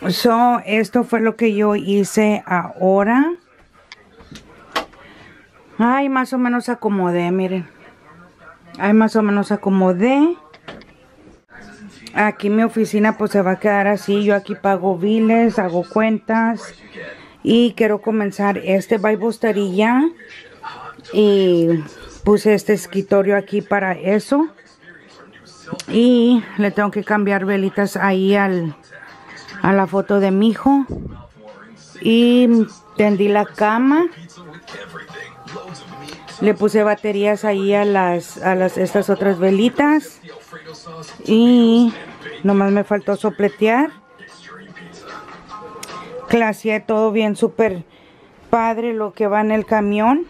Esto fue lo que yo hice ahora. Ay, más o menos acomodé, miren. Ay, más o menos acomodé. Aquí mi oficina pues se va a quedar así. Yo aquí pago biles, hago cuentas. Y quiero comenzar este Bible Study ya. Y puse este escritorio aquí para eso. Y le tengo que cambiar velitas ahí a la foto de mi hijo. Y tendí la cama. Le puse baterías ahí a estas otras velitas. Y nomás me faltó sopletear. Claseé todo bien, súper padre lo que va en el camión.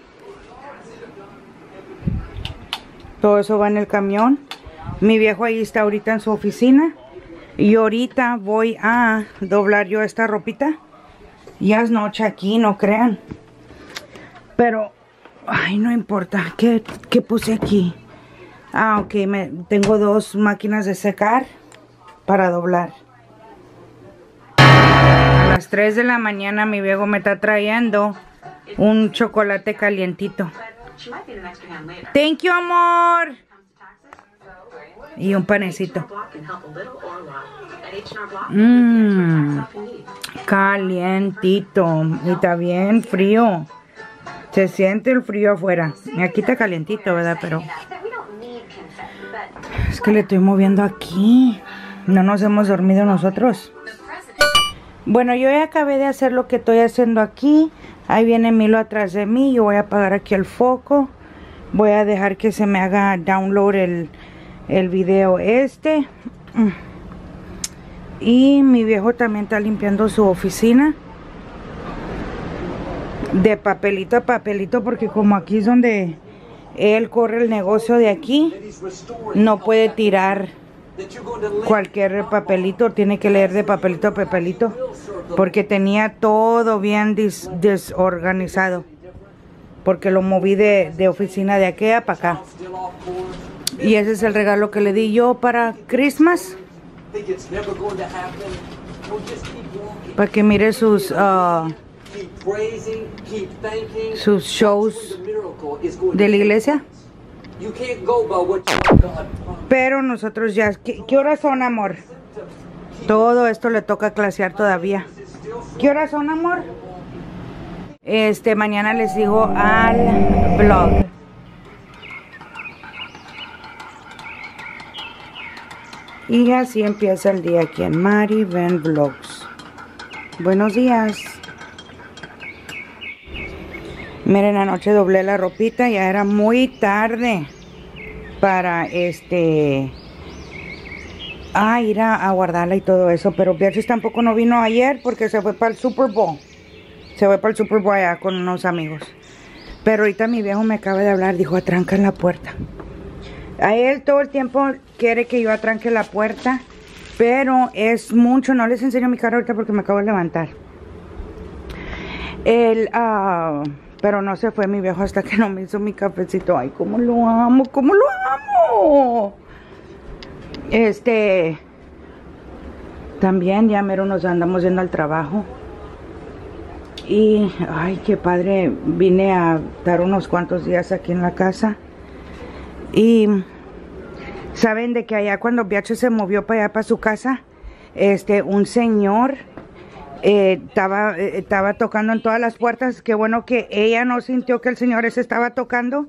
Todo eso va en el camión. Mi viejo ahí está ahorita en su oficina. Y ahorita voy a doblar yo esta ropita. Ya es noche aquí, no crean. Pero, ay, no importa. ¿Qué puse aquí? Ah, ok, tengo dos máquinas de secar para doblar. A las 3 de la mañana mi viejo me está trayendo un chocolate calientito. Thank you, amor. Y un panecito. Calientito. Y está bien frío. Se siente el frío afuera. Aquí está calientito, ¿verdad? Pero es que le estoy moviendo aquí. No nos hemos dormido nosotros. Bueno, yo ya acabé de hacer lo que estoy haciendo aquí. Ahí viene Milo atrás de mí. Yo voy a apagar aquí el foco. Voy a dejar que se me haga download el video este. Y mi viejo también está limpiando su oficina. De papelito a papelito, porque como aquí es donde él corre el negocio de aquí, no puede tirar cualquier papelito, tiene que leer de papelito a papelito, porque tenía todo bien desorganizado, porque lo moví de oficina de aquella para acá. Y ese es el regalo que le di yo para Christmas, para que mire sus shows de la iglesia. Pero nosotros ya, ¿qué horas son, amor? Todo esto le toca clasear todavía. ¿Qué horas son, amor? Mañana les digo al vlog. Y así empieza el día aquí en Mari Ven Vlogs. Buenos días. Miren, anoche doblé la ropita, ya era muy tarde para ir a guardarla y todo eso. Pero Beatriz tampoco no vino ayer porque se fue para el Super Bowl. Se fue para el Super Bowl allá con unos amigos. Pero ahorita mi viejo me acaba de hablar, dijo, atranca la puerta. A él todo el tiempo quiere que yo atranque la puerta, pero es mucho. No les enseño mi cara ahorita porque me acabo de levantar. Pero no se fue mi viejo hasta que no me hizo mi cafecito. Ay, cómo lo amo, cómo lo amo. También ya mero nos andamos yendo al trabajo. Y, ay, qué padre. Vine a dar unos cuantos días aquí en la casa. Y, ¿saben de que allá cuando Beatriz se movió para allá, para su casa? Un señor estaba tocando en todas las puertas. Qué bueno que ella no sintió que el señor ese estaba tocando.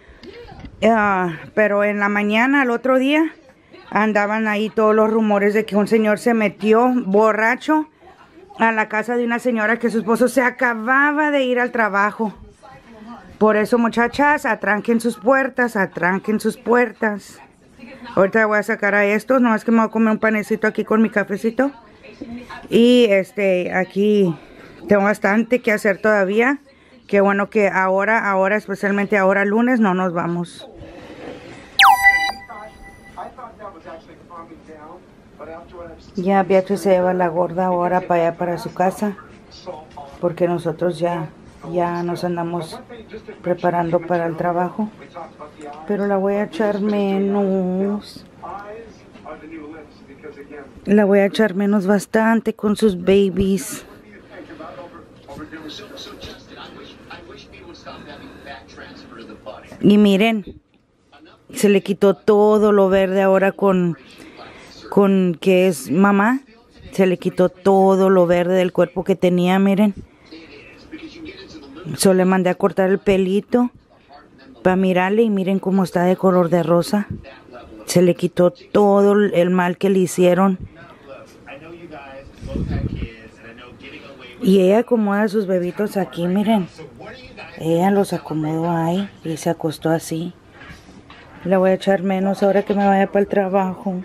Pero en la mañana, al otro día, andaban ahí todos los rumores de que un señor se metió borracho a la casa de una señora que su esposo se acababa de ir al trabajo. Por eso, muchachas, atranquen sus puertas, atranquen sus puertas. Ahorita voy a sacar a estos, no es que me voy a comer un panecito aquí con mi cafecito. Y aquí tengo bastante que hacer todavía. Qué bueno que ahora, especialmente ahora lunes, no nos vamos. Ya Beatriz se lleva la gorda ahora para allá, para su casa, porque nosotros ya nos andamos preparando para el trabajo. Pero la voy a echar menos. La voy a echar menos bastante con sus babies. Y miren, se le quitó todo lo verde ahora con que es mamá. Se le quitó todo lo verde del cuerpo que tenía, miren. Solo le mandé a cortar el pelito para mirarle y miren cómo está de color de rosa. Se le quitó todo el mal que le hicieron. Y ella acomoda a sus bebitos aquí, miren. Ella los acomodó ahí y se acostó así. Le voy a echar menos ahora que me vaya para el trabajo.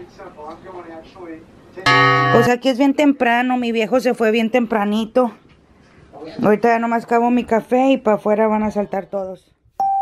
Pues aquí es bien temprano, mi viejo se fue bien tempranito. Ahorita ya nomás acabo mi café y para afuera van a saltar todos.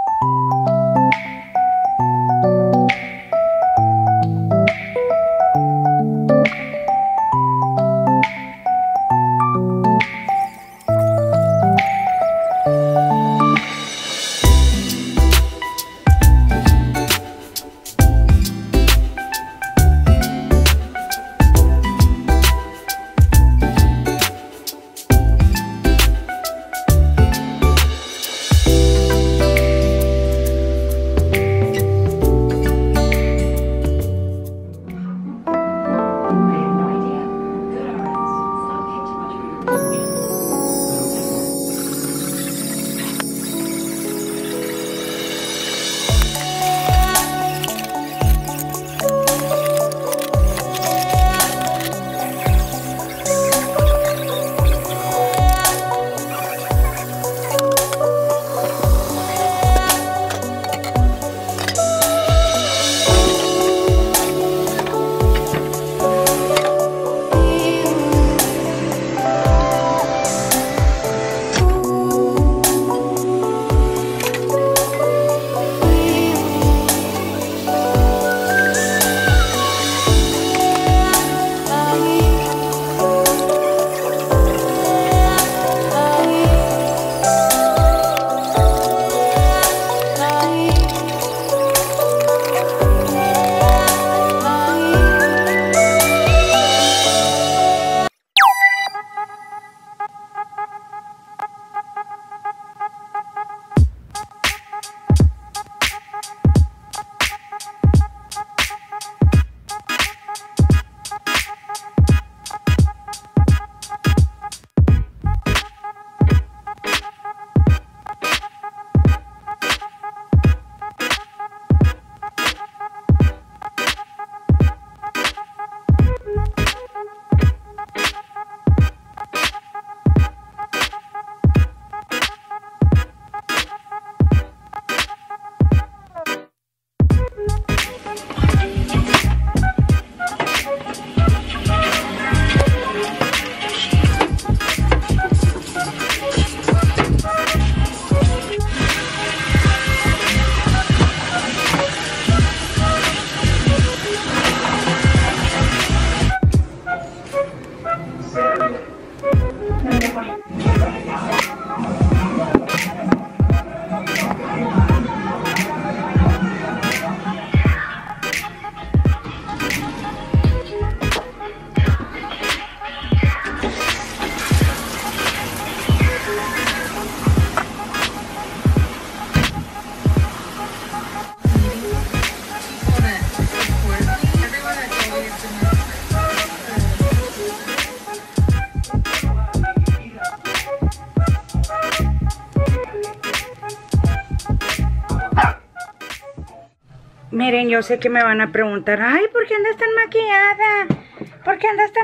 Miren, yo sé que me van a preguntar, ay, ¿por qué andas tan maquillada? ¿Por qué andas tan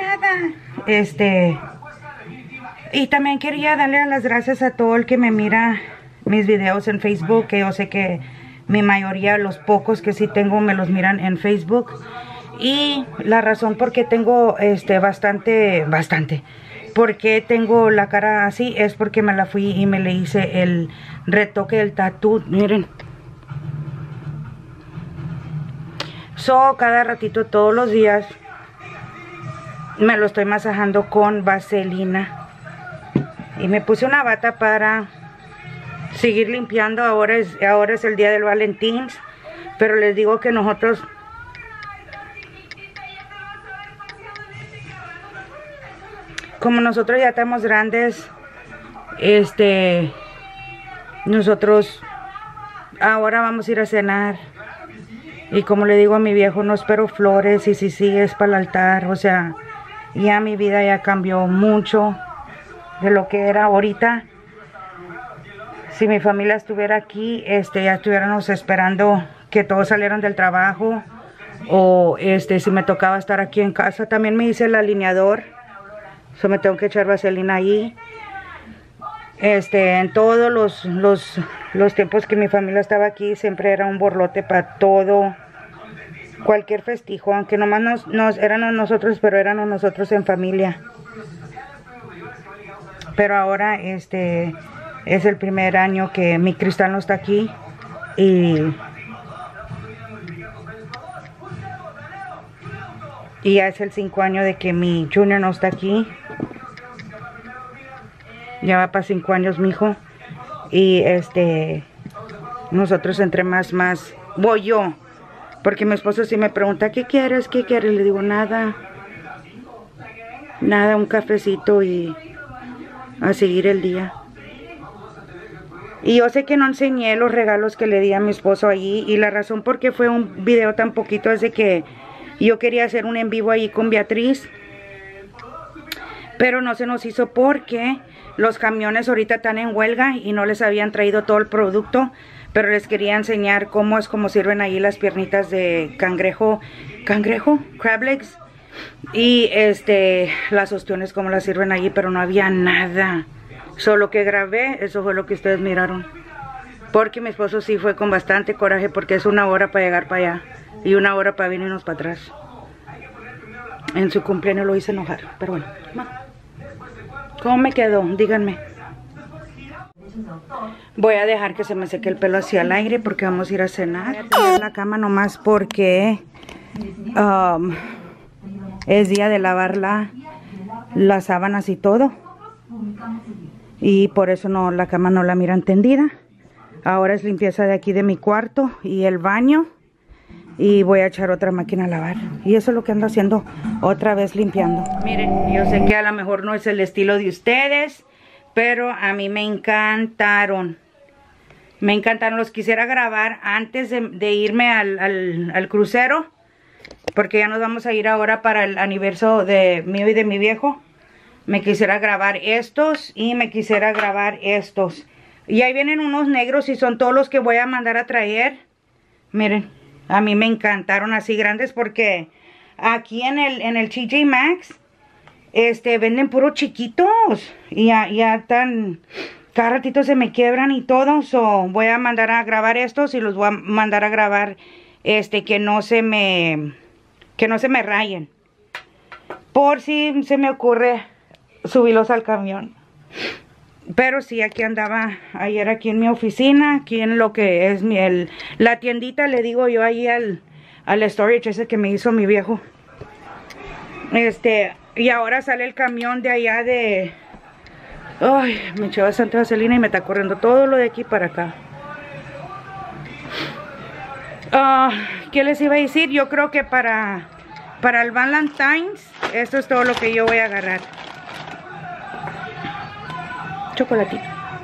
maquillada? Y también quería darle las gracias a todo el que me mira mis videos en Facebook, que yo sé que mi mayoría, los pocos que sí tengo, me los miran en Facebook. Y la razón por qué tengo bastante, porque tengo la cara así, es porque me la fui y me le hice el retoque del tatú, miren. Cada ratito, todos los días, me lo estoy masajando con vaselina. Y me puse una bata para seguir limpiando. Ahora es el día del Valentín. Pero les digo que nosotros como nosotros ya estamos grandes, nosotros ahora vamos a ir a cenar. Y como le digo a mi viejo, no espero flores, y si sí es para el altar. O sea, ya mi vida ya cambió mucho de lo que era ahorita. Si mi familia estuviera aquí, ya estuviéramos esperando que todos salieran del trabajo. O si me tocaba estar aquí en casa. También me hice el alineador. Me tengo que echar vaselina ahí. En todos los tiempos que mi familia estaba aquí, siempre era un borlote para todo, cualquier festejo, aunque nomás éramos nosotros, pero éramos nosotros en familia. Pero ahora es el primer año que mi Cristal no está aquí, y ya es el 5 años de que mi Junior no está aquí. Ya va para 5 años mi hijo. Y nosotros entre más voy yo. Porque mi esposo sí me pregunta, ¿qué quieres? ¿Qué quieres? Le digo, nada. Nada, un cafecito y a seguir el día. Y yo sé que no enseñé los regalos que le di a mi esposo allí. Y la razón por qué fue un video tan poquito es de que yo quería hacer un en vivo allí con Beatriz. Pero no se nos hizo porque los camiones ahorita están en huelga y no les habían traído todo el producto. Pero les quería enseñar cómo sirven ahí las piernitas de cangrejo, crab legs. Y las ostiones como las sirven allí, pero no había nada. Solo que grabé, eso fue lo que ustedes miraron. Porque mi esposo sí fue con bastante coraje, porque es 1 hora para llegar para allá y 1 hora para venirnos para atrás. En su cumpleaños lo hice enojar, pero bueno. ¿Cómo me quedó? Díganme. Voy a dejar que se me seque el pelo hacia el aire porque vamos a ir a cenar. Voy a tener la cama nomás porque es día de lavar las sábanas y todo. Y por eso la cama no la miran tendida. Ahora es limpieza de aquí de mi cuarto y el baño. Y voy a echar otra máquina a lavar. Y eso es lo que ando haciendo, otra vez limpiando. Miren, yo sé que a lo mejor no es el estilo de ustedes, pero a mí me encantaron. Me encantaron, los quisiera grabar antes de irme al crucero. Porque ya nos vamos a ir ahora para el aniversario de mío y de mi viejo. Me quisiera grabar estos y me quisiera grabar estos. Y ahí vienen unos negros y son todos los que voy a mandar a traer. Miren. A mí me encantaron así grandes porque aquí en el TJ Maxx venden puros chiquitos y ya están, cada ratito se me quiebran y todo. Voy a mandar a grabar estos y los voy a mandar a grabar que no se me rayen. Por si se me ocurre subirlos al camión. Pero sí, aquí andaba ayer aquí en mi oficina, aquí en lo que es la tiendita, le digo yo ahí al storage ese que me hizo mi viejo. Y ahora sale el camión de allá de... Ay, me eché bastante vaselina y me está corriendo todo lo de aquí para acá. ¿Qué les iba a decir? Yo creo que para el Valentine's, esto es todo lo que yo voy a agarrar. Chocolatito.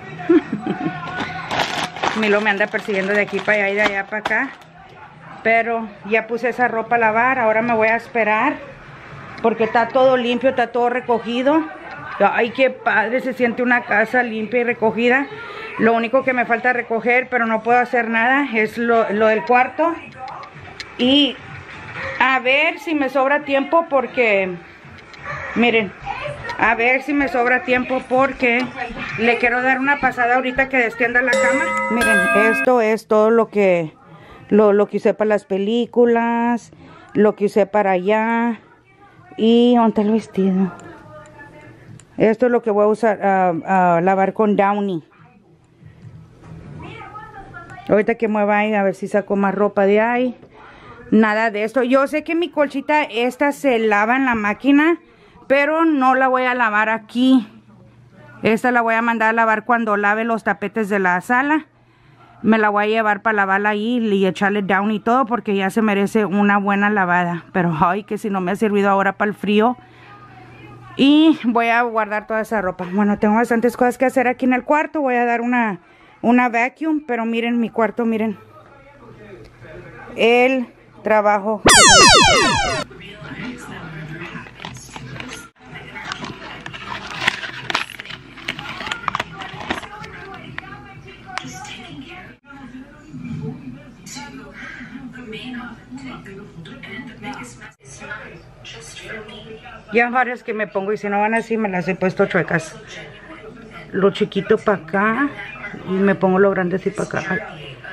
Milo me anda persiguiendo de aquí para allá y de allá para acá. Pero ya puse esa ropa a lavar. Ahora me voy a esperar porque está todo limpio, está todo recogido. Ay, qué padre, se siente una casa limpia y recogida. Lo único que me falta recoger, pero no puedo hacer nada, es lo del cuarto. Y a ver si me sobra tiempo porque... Miren, a ver si me sobra tiempo porque le quiero dar una pasada ahorita que destienda la cama. Miren, esto es todo lo que usé para las películas, lo que usé para allá. Y ¿dónde está el vestido? Esto es lo que voy a usar a lavar con Downy. Ahorita que mueva ahí a ver si saco más ropa de ahí. Nada de esto. Yo sé que mi colchita esta se lava en la máquina, pero no la voy a lavar aquí. Esta la voy a mandar a lavar cuando lave los tapetes de la sala. Me la voy a llevar para lavarla ahí y echarle down y todo porque ya se merece una buena lavada. Pero ay, que si no me ha servido ahora para el frío. Y voy a guardar toda esa ropa. Bueno, tengo bastantes cosas que hacer aquí en el cuarto. Voy a dar una vacuum, pero miren mi cuarto, miren. El trabajo. Ya varias que me pongo y si no van así me las he puesto chuecas. Lo chiquito para acá y me pongo lo grande así para acá.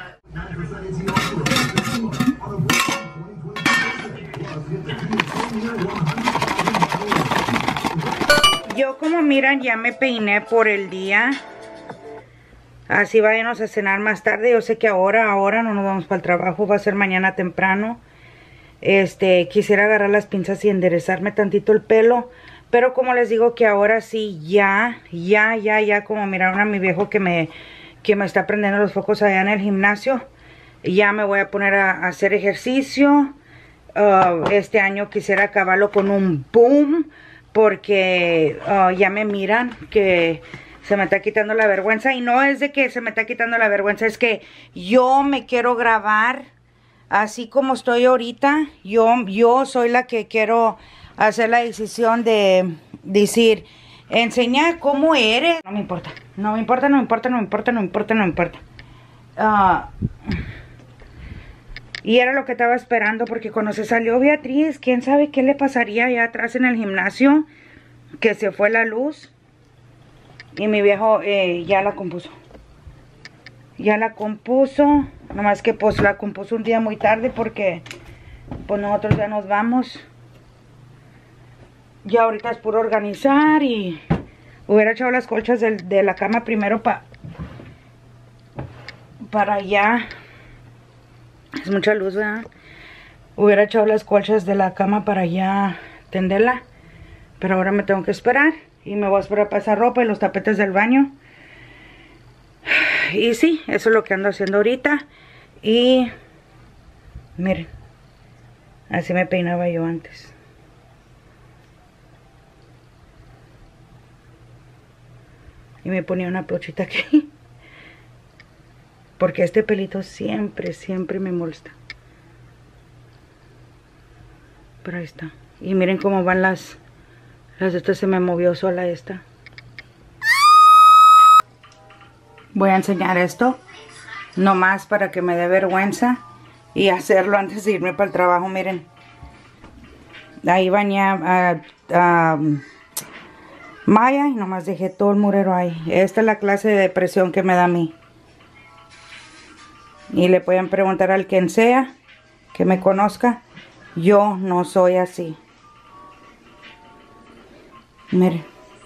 Yo, como miran, ya me peiné por el día. Así váyanos a cenar más tarde. Yo sé que ahora no nos vamos para el trabajo, va a ser mañana temprano. Quisiera agarrar las pinzas y enderezarme tantito el pelo, pero como les digo que ahora sí, ya, como miraron a mi viejo que me está prendiendo los focos allá en el gimnasio, ya me voy a poner a hacer ejercicio. Este año quisiera acabarlo con un boom, porque ya me miran que se me está quitando la vergüenza, y no es de que se me está quitando la vergüenza, es que yo me quiero grabar así como estoy ahorita. Yo soy la que quiero hacer la decisión de decir, enseñar cómo eres. No me importa, no me importa, no me importa, no me importa, no me importa, no me importa. Y era lo que estaba esperando, porque cuando se salió Beatriz, quién sabe qué le pasaría allá atrás en el gimnasio, que se fue la luz. Y mi viejo ya la compuso. Ya la compuso, nomás que pues la compuso un día muy tarde porque pues nosotros ya nos vamos. Ya ahorita es puro organizar, y hubiera echado las colchas de la cama primero para allá. Es mucha luz, ¿verdad? Hubiera echado las colchas de la cama para allá tenderla, pero ahora me tengo que esperar y me voy a esperar para esa ropa y los tapetes del baño. Y sí, eso es lo que ando haciendo ahorita. Y miren, así me peinaba yo antes. Y me ponía una brochita aquí, porque este pelito siempre me molesta. Pero ahí está. Y miren cómo van las de estas. Se me movió sola esta. Voy a enseñar esto, nomás para que me dé vergüenza y hacerlo antes de irme para el trabajo. Miren, ahí bañé a Maya y nomás dejé todo el murero ahí. Esta es la clase de depresión que me da a mí. Y le pueden preguntar al quien sea que me conozca, yo no soy así. Miren.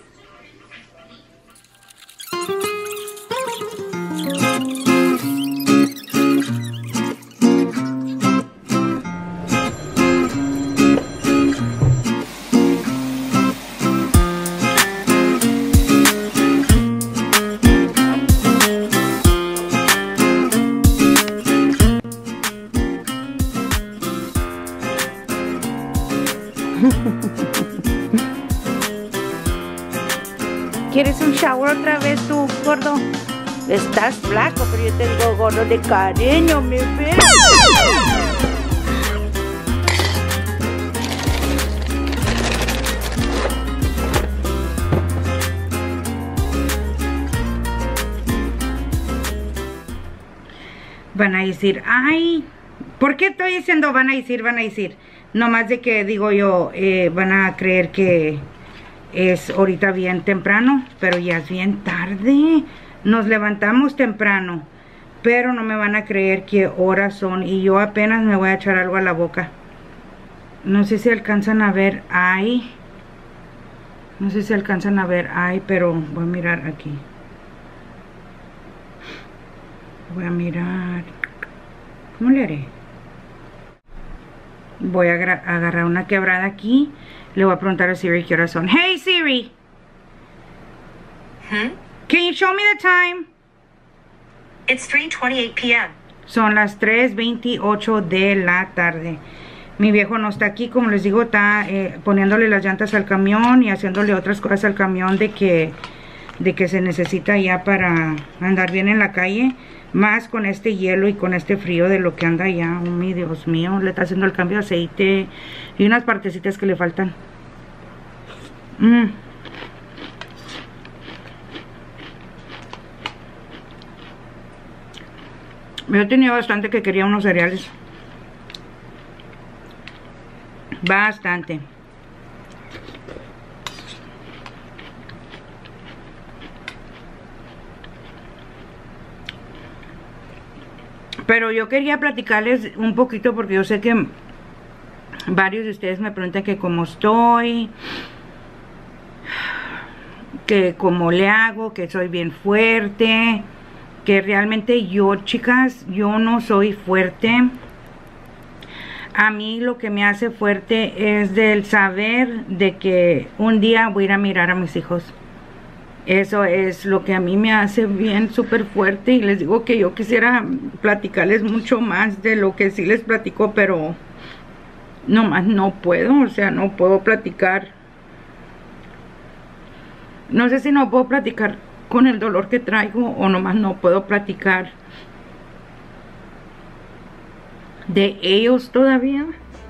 ¿Quieres un shower otra vez tú, gordo? Estás flaco, pero yo te digo gordo de cariño, mi vida. Van a decir, ay, ¿por qué estoy diciendo van a decir? Van a decir, nomás de que digo yo, van a creer que es ahorita bien temprano, pero ya es bien tarde. Nos levantamos temprano, pero no me van a creer qué horas son, y yo apenas me voy a echar algo a la boca. No sé si alcanzan a ver ahí. No sé si alcanzan a ver ahí, pero voy a mirar aquí. Voy a mirar. ¿Cómo le haré? Voy a agarrar una quebrada aquí. Le voy a preguntar a Siri qué horas son. Hey Siri. Can you show me the time? It's 3:28 p.m. Son las 3:28 de la tarde. Mi viejo no está aquí, como les digo, está poniéndole las llantas al camión y haciéndole otras cosas al camión de que se necesita ya para andar bien en la calle. Más con este hielo y con este frío de lo que anda ya. Oh, mi Dios mío, le está haciendo el cambio de aceite y unas partecitas que le faltan. Yo tenía bastante que quería unos cereales. Bastante. Pero yo quería platicarles un poquito porque yo sé que varios de ustedes me preguntan que cómo estoy, que cómo le hago, que soy bien fuerte, que realmente yo, chicas, yo no soy fuerte. A mí lo que me hace fuerte es del saber de que un día voy a ir a mirar a mis hijos. Eso es lo que a mí me hace bien súper fuerte. Y les digo que yo quisiera platicarles mucho más de lo que sí les platico, pero nomás no puedo. O sea, no puedo platicar. No sé si no puedo platicar con el dolor que traigo o nomás no puedo platicar de ellos todavía.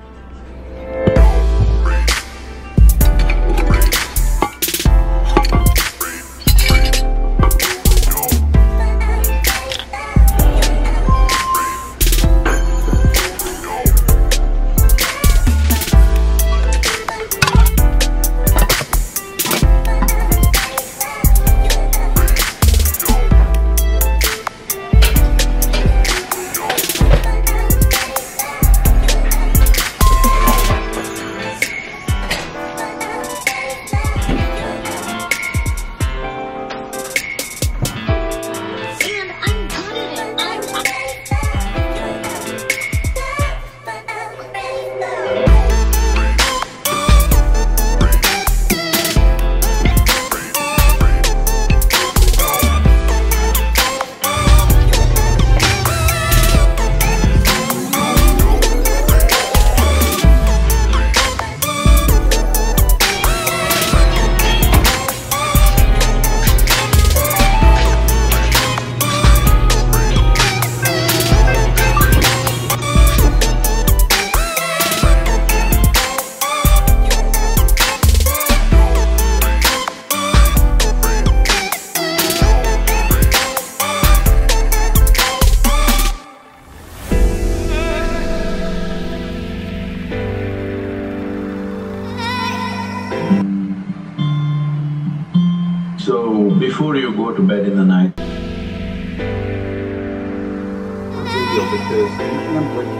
So before you go to bed in the night,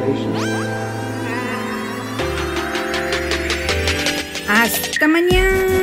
Hasta mañana.